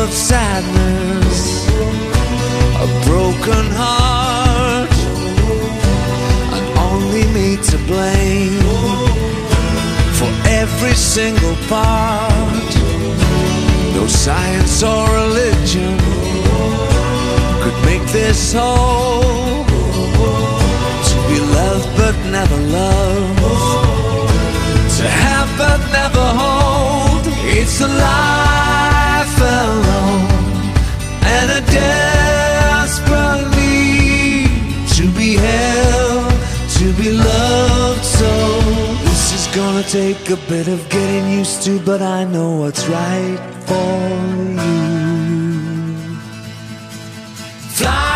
of sadness, a broken heart, and only me to blame for every single part. No science or religion could make this whole. To be loved but never loved, to have but never hold. It's a life alone and a desperate need to be held, to be loved. So this is gonna take a bit of getting used to, but I know what's right for you. Fly